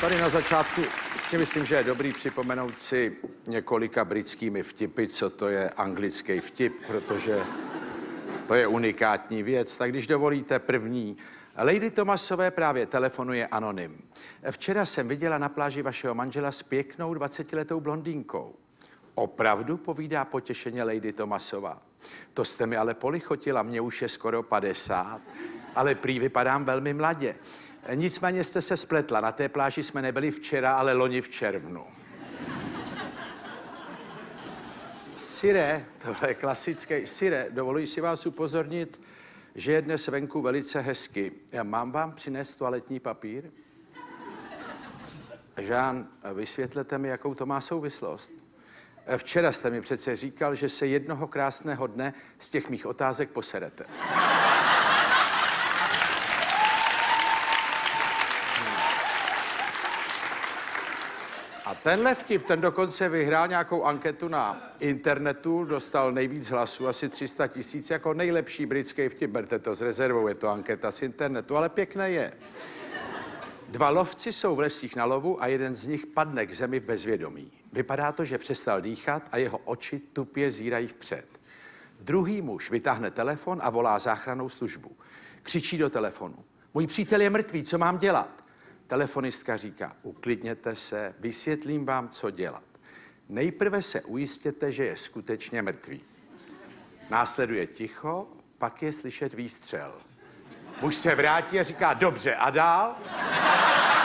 Tady na začátku si myslím, že je dobrý připomenout si několika britskými vtipy, co to je anglický vtip, protože to je unikátní věc. Tak když dovolíte první. Lady Thomasové právě telefonuje anonym. Včera jsem viděla na pláži vašeho manžela s pěknou 20letou blondýnkou. Opravdu, povídá potěšeně Lady Thomasová. To jste mi ale polichotila, mně už je skoro 50, ale prý vypadám velmi mladě. Nicméně jste se spletla, na té pláži jsme nebyli včera, ale loni v červnu. Sire, tohle je klasické. Sire, dovoluji si vás upozornit, že je dnes venku velice hezky. Mám vám přinést toaletní papír? Jean, vysvětlete mi, jakou to má souvislost. Včera jste mi přece říkal, že se jednoho krásného dne z těch mých otázek poserete. A tenhle vtip, ten dokonce vyhrál nějakou anketu na internetu, dostal nejvíc hlasů, asi 300 000, jako nejlepší britský vtip. Berte to s rezervou, je to anketa z internetu, ale pěkné je. Dva lovci jsou v lesích na lovu a jeden z nich padne k zemi v bezvědomí. Vypadá to, že přestal dýchat a jeho oči tupě zírají vpřed. Druhý muž vytáhne telefon a volá záchrannou službu. Křičí do telefonu. Můj přítel je mrtvý, co mám dělat? Telefonistka říká, uklidněte se, vysvětlím vám, co dělat. Nejprve se ujistěte, že je skutečně mrtvý. Následuje ticho, pak je slyšet výstřel. Muž se vrátí a říká, dobře, a dál?